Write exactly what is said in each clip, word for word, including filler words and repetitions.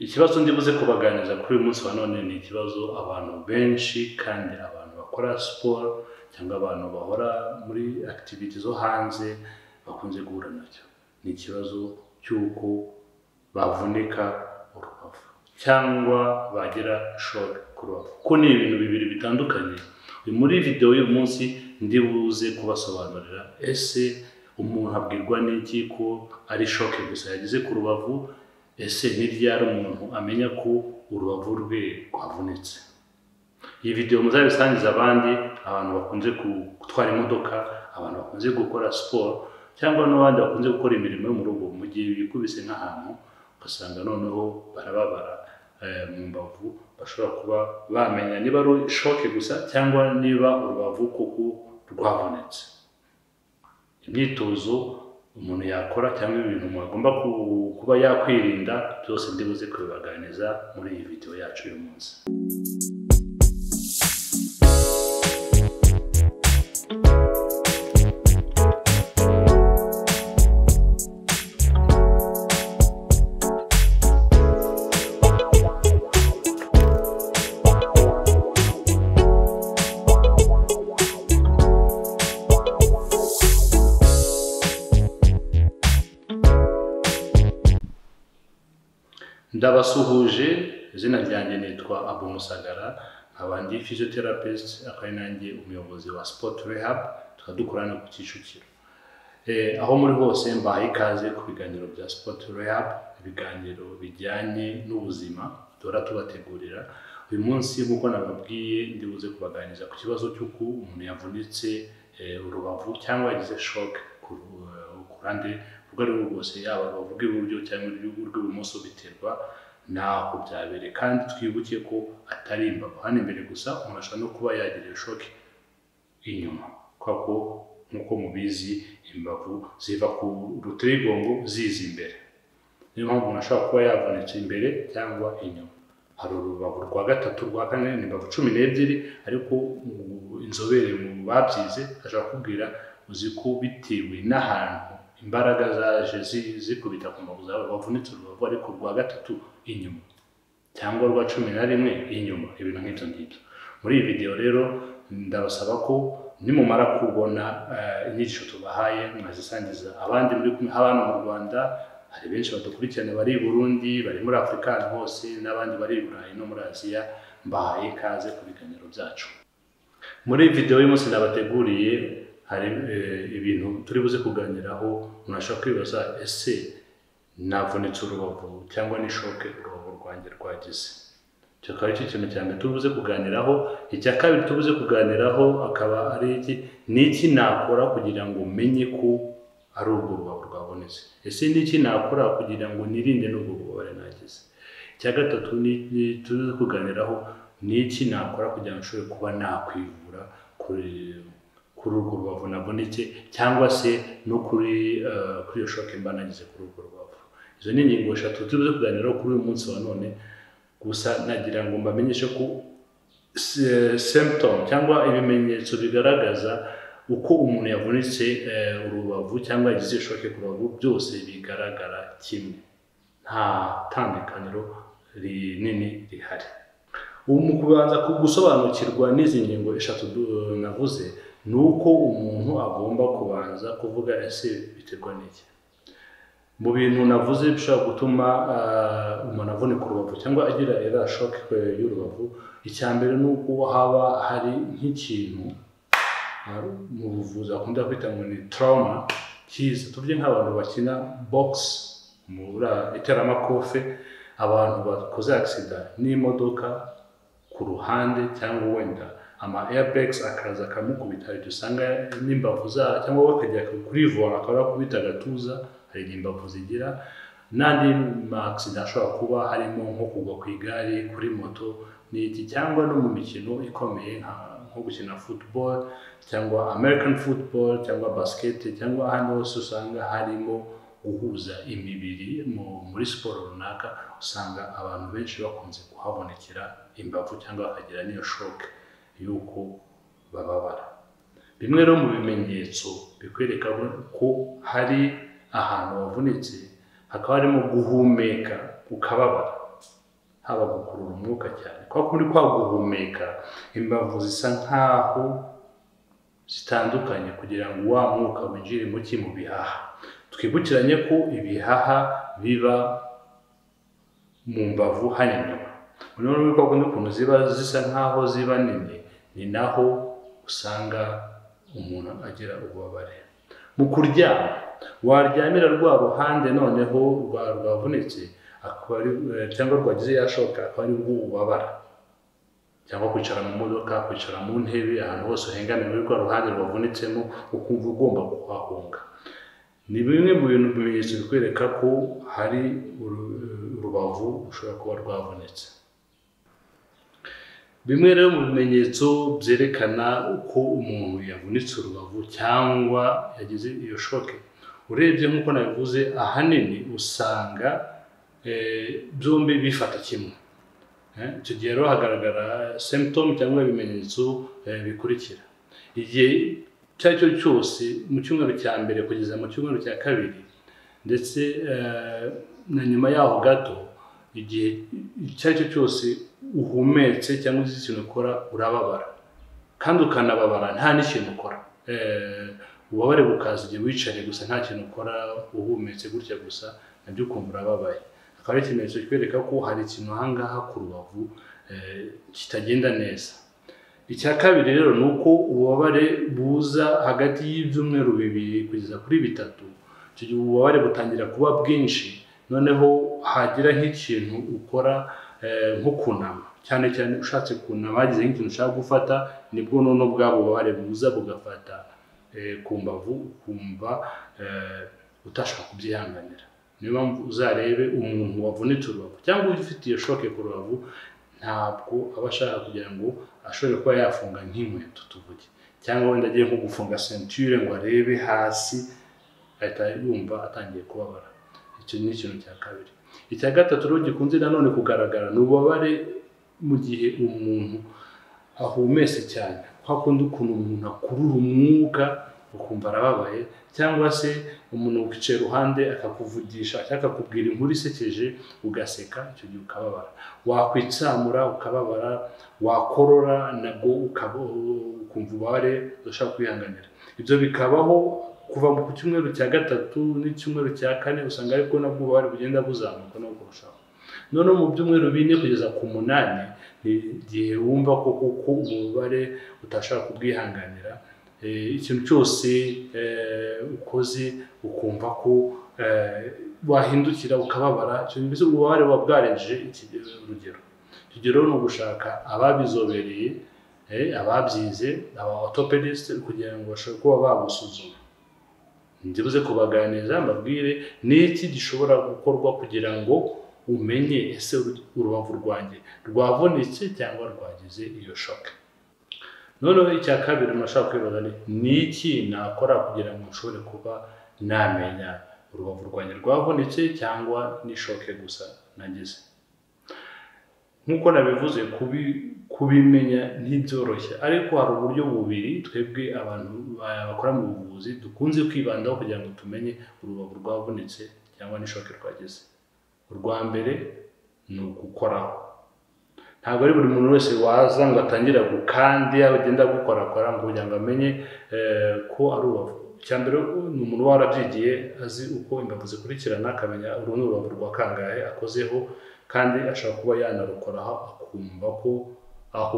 Ikibazo ndibuze kubaganiza kuri uyu munsi wa none ni ikibazo abantu benshi kandi abantu bakora siporo cyangwa abantu bahora muri activity zo hanze bakunze guhura nacyo. Ni ikibazo cy'uko bavunika urubavu cyangwa bagira shock ku rubavu. Ko ni ibintu bibiri bitandukanye. Muri video y'uyu munsi ndibuze kubasobanurira ese umuntu abwirwa n'iki ko ari shock gusa yagize ku rubavu. Ese ni ryari umuntu amenya ko urubavu rwe rwavunitse. Iyi video muzabisangiza abandi, abantu bakunze gutwara imodoka, abantu bakunze gukora siporo cyangwa n'abandi bakunze gukora imirimo yo mu rugo. Mu gihe bikubise nk'ahantu ugasanga noneho barababara mu mbavu, bashobora kuba bamenya niba ari shock gusa cyangwa niba urubavu koko rwavunitse. Imyitozo umuntu yakora cyangwa ibintu agomba kuba yakwirinda byose ndibuze kubibaganiza muri iyi video yacu uyu munsi. Ndabasuhuje, izina ryanjye nitwa Abu Musagara, abandi physiotherapist, akaba nanjye umuyobozi wa sport rehab, tukadukorana ku Kicukiro. Eh aho muri hose mbaye ikaze ku biganiro bya sport rehab, ibiganiro bijyanye n'ubuzima dora tubategurira. Uyu munsi nkuko nababwiye ndibuze kubaganiza ku kibazo cy'uko umuntu yavunitse urubavu cyangwa yagize shock ku ruhande rwari rwose, yaba bavuga iburyo cyangwa urw'ibumoso, biterwa naho byabere. Kandi twibuke ko atari imbavu hano imbere gusa, umuntu ashobora no kuba yagira shock inyuma, kwako nkuko mubizi imbavu ziva ku rutirigongo ziza imbere. Niyo mpamvu umuntu ashobora kuba yavunitse imbere cyangwa inyuma. Hari urubavu rwa gatatu, rwa kane, ni imbavu cumi n'ebyiri, ariko inzobere mu babyize ashobora kubwira uzi ko bitewe n'ahantu imbaraga zaje zikubita ku mbavu zawe bavunitse urubavu, ariko rwa gatatu inyuma cyangwa rwa cumi na rimwe inyuma, ibintu nk'ibyo ngibyo. Muri iyi video rero ndabasaba ko nimumara kubona inyigisho tubahaye mwazisangiza abandi muri kumwe hano mu Rwanda. Hari benshi badukurikirana bari i Burundi, bari muri Afrika hose, n'abandi bari i Burayi no muri Aziya. Mbahaye ikaze ku biganiro byacu. Muri video y'uyu munsi nabateguriye hari ibintu turi buze kuganiraho. Umuntu ashobora kwibaza, ese navunitse urubavu cyangwa ni shock urubavu rwanjye rwagize? Cyo kari cyo kintu cyane turi buze kuganiraho. Icya kabiri turi buze kuganiraho akaba ari iki, niki nakora kugira ngo menye ko ari urwo rubavu rwabonetse. Ese niki nakora kugira ngo nirinde n'ubwo bubabare nagize? Icya gatatu ni turi buze kuganiraho, niki nakora kugira ngo nshobore kuba nakwivura kuri kuri urwo rubavu nabonetse, cyangwa se no kuri kuri iyo shock mba nagize kuri urwo rubavu. Izo ni ingingo eshatu tubuze kuganiraho kuri uyu munsi wa none. Gusa nagira ngo mbamenyeshe ko symptom cyangwa ibimenyetso bigaragaza uko umuntu yavunitse urubavu cyangwa yagize shock ku rubavu byose bigaragara kimwe, nta tandukaniro rinini rihari. Ubu mu kubanza gusobanukirwa n'izi ngingo eshatu navuze, nuko umuntu agomba kubanza kuvuga ese biterwa n'iki. Mu bintu navuze bishobora gutuma umuntu avunika urubavu cyangwa agira era shock y'urubavu, icyambere nuko haba hari nk'ikintu mu buvuzi akunda kwita ngo ni trauma kiza. Tuvuge nk'abantu bakina box muri iteramakofe, abantu bakoze accident n'imodoka ku ruhande, cyangwa wenda ama airbags akaza kamukubita, dusanga n'imbavu za cyangwa bakajya kurivura akaba kubita gatuza, hari imbavu zigira. Nandi ma accident ashobora kuba harimo nko kugwa ku igare, kuri moto n'iki, cyangwa no mu mikino ikomeye nko gukina football cyangwa American football cyangwa basket, cyangwa ahandi hose usanga harimo guhuza imibiri muri siporo runaka, usanga abantu benshi bakunze kuhabonekera imbavu cyangwa bakagira niyo shock yuko bababara. Bimwe rero mu bimenyetso bikwereka ko hari ahantu wavunitse, hakaba harimo guhumeka ukababara. haba gukurura umwuka cyane kwa kuri kwa guhumeka imbavu zisa nkaho zitandukanye kugira ngo wa mwuka winjire mu ki mu bihaha. Twibukiranye ko ibihaha biba mu mbavu hanini. Unono ko kundi kuntu ziba zisa nkaho ziba nini ni naho usanga umuntu agira ububabare. Mu kuryama waryamira rwa ruhande noneho rwa rwavunitse akaba cyangwa rwagize yashoka akaba ari ububabara, cyangwa kwicara mu modoka, kwicara mu ntebe, ahantu hose uhengamiye muri rwa ruhande rwavunitsemo ukumva ugomba kuhahunga. Ni bimwe mu bintu bimenyetso bikwereka ko hari urubavu ushobora kuba rwavunitse. Bimwe rero mu bimenyetso byerekana uko umuntu yavunitse urubavu cyangwa yagize iyo shoke, urebye nk'uko nabivuze ahanini usanga byombi bifata kimwe. Icyo gihe rero hagaragara symptom cyangwa ibimenyetso bikurikira. Igihe icyo ari cyo cyose mu cyumweru cya mbere kugeza mu cyumweru cya kabiri ndetse na nyuma yaho gato, igihe icyo ari cyo cyose uhumetse cyangwa uzi ikintu ukora urababara kandi ukanababara nta n'ikintu ukora. Ububabare bukaza igihe wicariye gusa nta kintu ukora, uhumetse gutya gusa nabyo ukumva urababaye. Akaba ari ikimenyetso kikwereka ko hari ikintu ahangaha ku rubavu kitagenda neza. Icya kabiri rero ni uko ububabare buza hagati y'ibyumweru bibiri kugeza kuri bitatu. Icyo gihe ububabare butangira kuba bwinshi, noneho hagira nk'ikintu ukora nko kunama, cyane cyane ushatse kunama hagize nk'ikintu ushaka gufata, nibwo noneho bwabo ububabare buza bugafata ku mbavu ukumva utashaka kubyihanganira. Niyo mpamvu uzarebe umuntu wavunitse urubavu cyangwa ufite iyo shoke ku rubavu ntabwo aba ashaka kugira ngo ashobore kuba yafunga nk'inkweto tuvuge, cyangwa wenda agiye nko gufunga ceinture ngo arebe hasi ahita yumva atangiye kubabara. Icyo ni ikintu cya kabiri. Icya gatatu rero gikunze nanone kugaragara ni ububabare mu gihe umuntu ahumetse cyane, kwa kundi ukuntu umuntu akurura umwuka ukumva arababaye, cyangwa se umuntu wicaye iruhande akakuvugisha cyangwa akakubwira inkuru isekeje ugaseka, icyo gihe ukababara. Wakwitsamura ukababara, wakorora nabwo ukumva ububabare udashaka kwihanganira. Ibyo bikabaho kuva mu cyumweru cya gatatu n'icyumweru cya kane, usanga ariko nabwo ububabare bugenda buzamuka no kurushaho. None mu byumweru bine kugeza ku munani ni igihe wumva ko kuko ububabare utashaka kubwihanganira. Ikintu cyose ukoze ukumva ko wahindukira ukababara, icyo bivuze ububabare buba bwarengeje urugero. Urugero ni ugushaka ababizobereye, ababyize, aba orthopedist kugira ngo bashobore kuba bagusuzuma. Ndibuze kubaganiriza mbabwire n'iki gishobora gukorwa kugira ngo umenye ese urubavu rwanjye rwavunitse cyangwa rwagize iyo shoke. Noneho icya kabiri nashaka kwibaza ni iki nakora kugira ngo nshobore kuba namenya urubavu rwanjye rwavunitse cyangwa ni shoke gusa nagize. Nk'uko nabivuze kubimenya ntibyoroshye, ariko hari uburyo bubiri twebwe abantu bakora mu buvuzi dukunze kwibandaho kugira ngo tumenye urubavu rwavunitse cyangwa ni shoke rwagize. Urwa mbere ni ugukoraho. Ntabwo ari buri muntu wese waza ngo atangire gukandi agenda gukorakora ngo kugira ngo amenye ko ari urubavu. Icya mbere ni umuntu warabyigiye azi uko imbavu zikurikirana, akamenya uru ni urubavu rwa kangahe akozeho, kandi ashobora kuba yanarukoraho akumva ko aho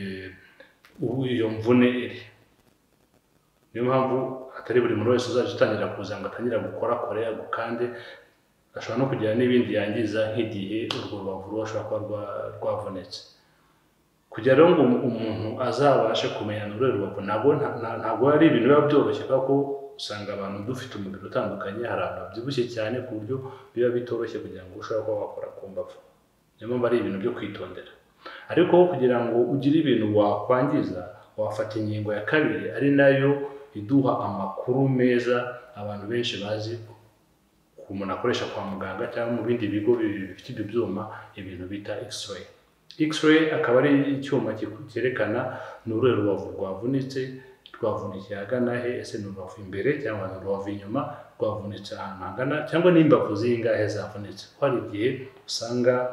iyo mvune iri. Niyo mpamvu atari buri muntu wese uzaje utangira kuza ngo atangira gukora kore agukande, ashobora no kugira n'ibindi yangiza nk'igihe urwo rubavu rushobora kuba rwavunitse. Kugira rero ngo umuntu azabashe kumenya n'urwo rubavu ntabwo ari ibintu biba byoroshye, kuko usanga abantu dufite umubiri utandukanye, hari abantu babyibushye cyane ku buryo biba bitoroshye kugira ngo ushobore kuba wakora ku mbavu. Niyo mpamvu ari ibintu byo kwitondera. Ariko kugira ngo ugire ibintu wakwangiza, wafata ingingo ya kabiri ari nayo iduha amakuru meza abantu benshi bazi umuntu akoresha kwa muganga cyangwa mu bindi bigo bifite ibyo byuma, ibintu bita x-ray. X-ray akaba ari icyuma cyerekana n'urwego rubavu rwavunitse, rwavunikiye ahagana he, ese ni urubavu imbere cyangwa ni urubavu inyuma, rwavunitse ahantu hangana cyangwa n'imbavu zingahe zavunitse. Ko hari igihe usanga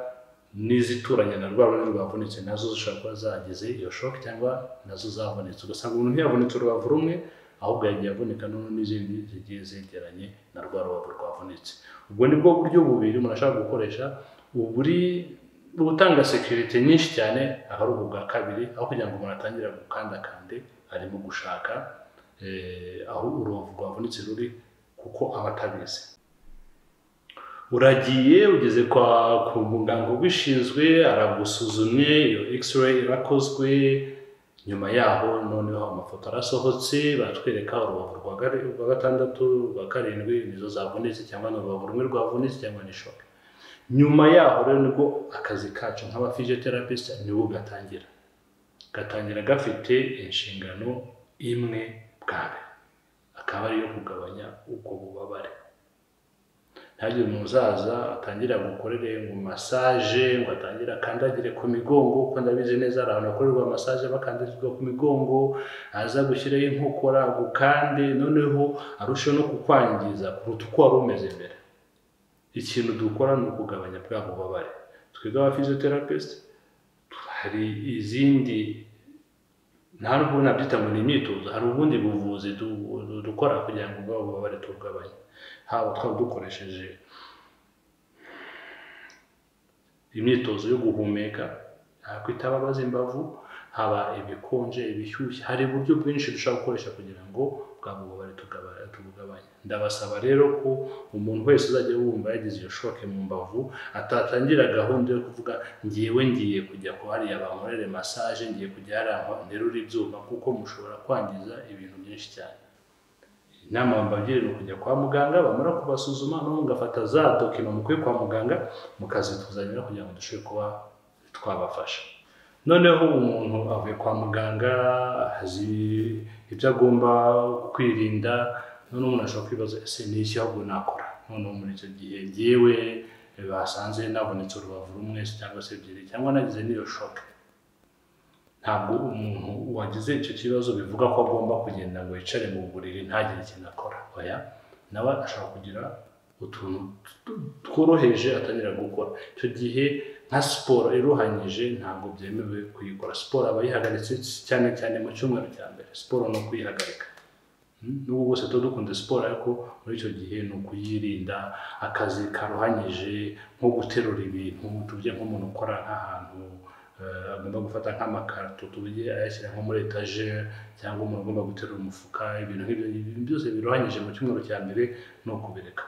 n'izituranye na rwa rundi rwavunitse nazo zishobora kuba zagize iyo shock cyangwa nazo zavunitse, ugasanga umuntu ntiyavunitse urubavu rumwe ahubwo yagiye avunika none n'izindi zigiye zegeranye na rwa rubavu rwavunitse. Ubwo ni bwo buryo bubiri umuntu ashaka gukoresha uburi butanga security nyinshi cyane, aho ari ubwa kabiri, aho kugira ngo umuntu atangire gukandakande arimo gushaka eh, aho urubavu rwavunitse ruri kuko aba atabizi. Uragiye ugeze kwa ku muganga ubishinzwe, aragusuzumye, iyo x-ray irakozwe, nyuma yaho noneho amafoto arasohotse, batwereka urubavu rwa gatandatu rwa karindwi nizo zavunitse cyangwa n'urubavu rumwe rwavunitse cyangwa ni shock. Nyuma yaho rero nibwo akazi kacu nk'aba physiotherapist nibwo gatangira gatangira gafite inshingano imwe bwa mbere, akaba ariyo kugabanya ubwo bubabare. Ntagire umuzaza atangira gukorere mu massage ngo atangira kandagire ku migongo, kuko ndabizi neza abantu bakorerwa massage bakandagirizwa ku migongo, aza gushyiraho inkokora gukande, noneho arushaho no kukwangiza kuruta uko wari umeze mbere. Ikintu dukora ni ukugabanya bwa bubabare. Twebwe aba physiotherapist hari izindi nta nubwo nabyita ngo ni imyitozo, hari ubundi buvuzi dukora kugira ngo ubwo bubabare tugabanye, haba twaba dukoresheje imyitozo yo guhumeka, kwitababaza imbavu, haba ibikonje, ibishyushye, hari uburyo bwinshi dushobora gukoresha kugira ngo bwa bubabare tugabanye. Ndabasaba rero ko umuntu wese uzajya wumva yagize iyo shock mu mbavu atatangira gahunda yo kuvuga ngiyewe ngiye kujya ko hariya bankorere massage, ngiye kujya hariya nterura ibyuma, kuko mushobora kwangiza ibintu byinshi cyane. Inama mbabwira ni ukujya kwa muganga, bamara kubasuzuma no ngafata za document mukwiye kwa muganga mukazituzanira kugira ngo dushobore kuba twabafasha. Noneho umuntu avuye kwa muganga azi ibyo agomba kwirinda, none umuntu ashobora kwibaza ese ni iki ahubwo nakora. Noneho muri icyo gihe ngewe basanze nabonetse urubavu rumwe cyangwa se ebyiri cyangwa nagize n'iyo shock, ntabwo umuntu wagize icyo kibazo bivuga ko agomba kugenda ngo yicare mu buriri ntagire ikintu akora. Oya, nawe ashobora kugira utuntu tworoheje atangira gukora. Icyo gihe nka siporo iruhanyije ntabwo byemewe kuyikora. Siporo aba yihagaritse cyane cyane mu cyumweru cya mbere, siporo no kuyihagarika. Nubwo bose tuba dukunda siporo, ariko muri icyo gihe ni ukuyirinda. Akazi karuhanyije nko guterura ibintu, tuvuge nk'umuntu ukora nk'ahantu agomba gufata nk'amakarito tuvuge ayashyira nko muri etagere, cyangwa umuntu agomba guterura umufuka, ibintu nk'ibyo byose biruhanyije mu cyumweru cya mbere no kubireka.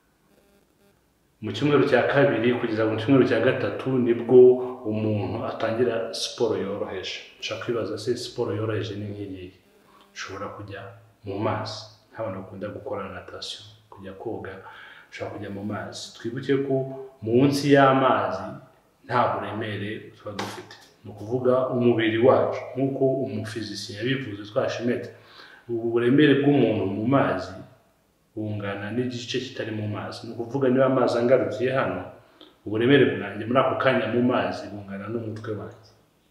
Mu cyumweru cya kabiri kugeza mu cyumweru cya gatatu nibwo umuntu atangira siporo yoroheje. Ushaka kwibaza se siporo yoroheje ni nk'iyi? Ushobora kujya mu mazi, nk'abantu bakunda gukora natation, kujya koga, ushobora kujya mu mazi. Twibuke ko munsi y'amazi nta buremere tuba dufite, ni ukuvuga umubiri wacu nk'uko umufizisiye yabivuze twashimete, ubu buremere bw'umuntu mu mazi bungana n'igice kitari mu mazi. Ni ukuvuga niba amazi angarukiye hano, uburemere bwanjye muri ako kanya mu mazi bungana n'umutwe wanjye.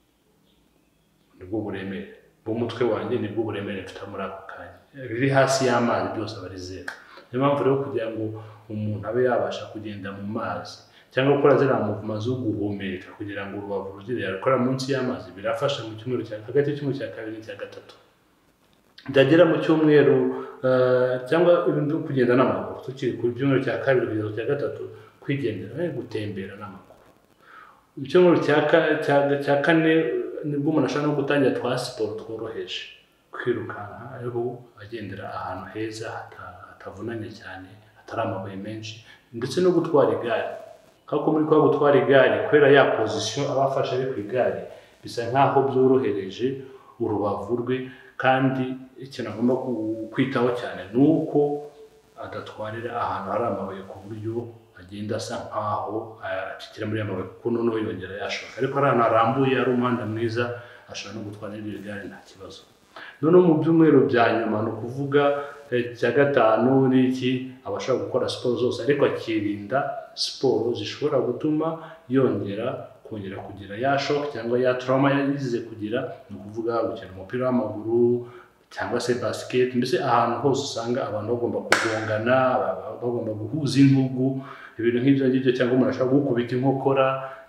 Nibwo buremere bw'umutwe wanjye, nibwo buremere mfite muri ako kanya. Riri hasi y'amazi byose aba ari zero. Niyo mpamvu rero kugira ngo umuntu abe yabasha kugenda mu mazi cyangwa gukora ziriya movement zo guhumeka kugira ngo urubavu rugire yakora munsi y'amazi, birafasha mu cyumweru cya hagati y'icyumweru cya kabiri n'icya gatatu. Byagera mu cyumweru cyangwa ibintu kugenda n'amaguru, tukiri ku cyumweru cya kabiri kugeza ku cya gatatu, kwigendera, gutembera n'amaguru. Icyumweru cya kane nibwo umuntu ashobora no gutangira twa siporo tworoheje, kwirukanka ariko agendera ahantu heza hatavunanye cyane, hatari amabuye menshi, ndetse no gutwara igare. Kako muri kwa gutwara igare, kubera ya position aba afashe ari ku igare, bisa nkaho byorohereje urubavu rwe, kandi ikintu agomba kwitaho cyane ni uko adatwarira ahantu hari amabuye ku buryo agenda asa nkaho acikira muri amabuye, kuko noneho yongera yashoka. Ariko ari ahantu harambuye, ari umuhanda mwiza, ashobora no gutwara iryo gare nta kibazo. Noneho mu byumweru bya nyuma, ni ukuvuga cya gatanu n'iki, abashaka gukora siporo zose, ariko akirinda siporo zishobora gutuma yongera kongera kugira ya shock cyangwa ya trauma yagize kugira. Ni ukuvuga gukina umupira w'amaguru cyangwa se basket, mbese ahantu hose usanga abantu bagomba kugongana, bagomba guhuza intugu, ibintu nk'ibyo ngibyo, cyangwa umuntu ashaka gukubita inkokora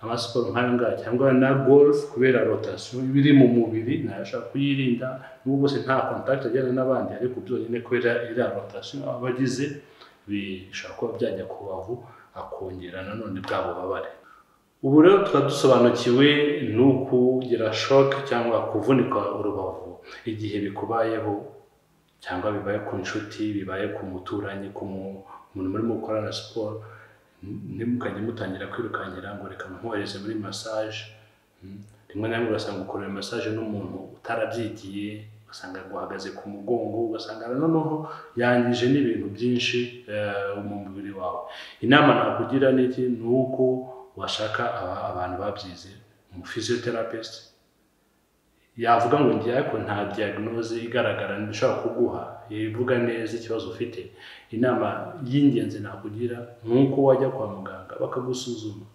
amasiporo nk'ayo ngayo cyangwa na golf kubera rotation biri mu mubiri nashaka kuyirinda n'ubwo se nta contact ajyana n'abandi ariko byonyine kubera ira rotation abagize bishaka kuba byajya ku rubavu akongera nanone bwabo babare. Ubu rero twadusobanukiwe n'ukugira shock cyangwa kuvunika urubavu igihe bikubayeho cyangwa bibaye ku nshuti bibaye ku muturanyi ku muntu muri mu gukora na siporo nimukanye mutangira kwirukankira ngo reka nkohereze muri massage. Rimwe na rimwe ugasanga ukorera massage n'umuntu utarabyigiye ugasanga guhagaze ku mugongo ugasanga noneho yangije n'ibintu byinshi mu mubiri wawe. Inama nakugira n'iki nuko washaka abantu babyize mu physiotherapist yavuga ngo ngiye ariko nta diagnose igaragara ndashaka kuguha ivuga neza ikibazo ufite. Inama y'ingenzi nakugira nuko wajya kwa muganga bakagusuzuma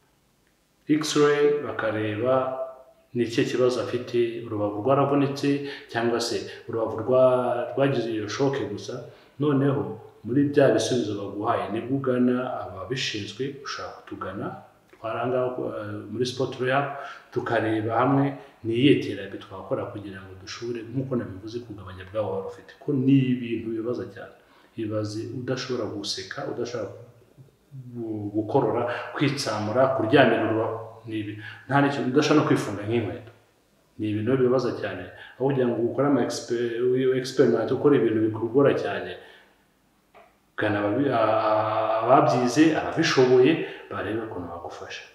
x-ray bakareba n'icyo kibazo afite, urubavu rwaravunitse cyangwa se urubavu rwagize iyo shock gusa. Noneho muri bya bisubizo baguhaye nibwo ugana ababishinzwe ushaka kutugana twaranga muri sport rehab tukareba hamwe niye therapy twakora kugira ngo dushobore nkuko nabivuze kugabanya bwabo wari ufite ko ni ibintu bibaza cyane. Ibaze udashobora guseka udashobora gukorora kwitsamura kuryamira urubavu nibi nta nicyo udashobora no kwifunga nk'inkweto ni ibintu bibaza cyane aho kugira ngo ukore ama experiment ukora ibintu bikugora cyane kana ababyize ababishoboye barebe ukuntu bagufasha.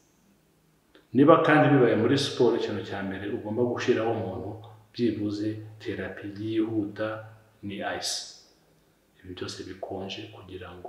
Niba kandi bibaye muri siporo ikintu cya mbere ugomba gushiraho umuntu byibuze therapy yihuta ni ice, ibi byose bikonje kugira ngo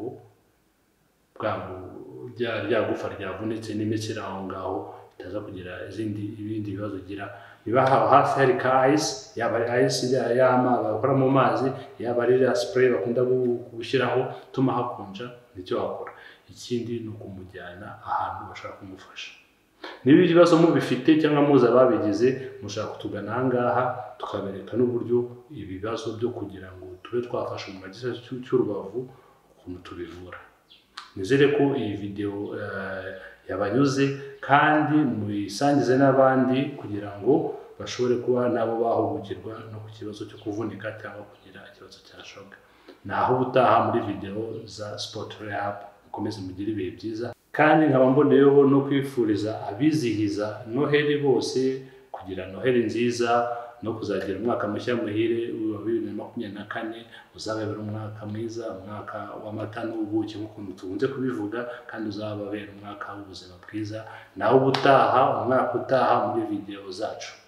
bwabo rya gufa ryavunitse n'imitsi aho ngaho itaza kugira izindi ibindi bibazo gira. Niba hafi hari ka ice yaba ice y'amazi bakora mu mazi yaba ari spray bakunda gushyiraho tuma hakonja nicyo wakora. Ikindi ni ukumujyana ahantu bashaka kumufasha. Niba ibibazo mubifite cyangwa muza babigize mushaka kutugana ahangaha tukabereka n'uburyo ibibazo byo kugira ngo tube twafasha mu magize cy'urubavu ukuntu tubivura. Nizere ko iyi video yabanyuze kandi muyisangize n'abandi kugira ngo bashobore kuba nabo bahugukirwa no ku kibazo cyo kuvunika cyangwa kugira ikibazo cya shock. Naho ubutaha muri video za sport rehab mukomeze mugire ibihe byiza kandi nkaba mboneyeho no kwifuriza abizihiza Noheli bose kugira Noheli nziza no kuzagira umwaka mushya muhire wa bibiri na makumyabiri na kane uzababera umwaka mwiza, umwaka w'amata n'ubuki nk'ukuntu tugunze kubivuga kandi uzababera umwaka w'ubuzima bwiza. Naho ubutaha umwaka utaha muri video zacu.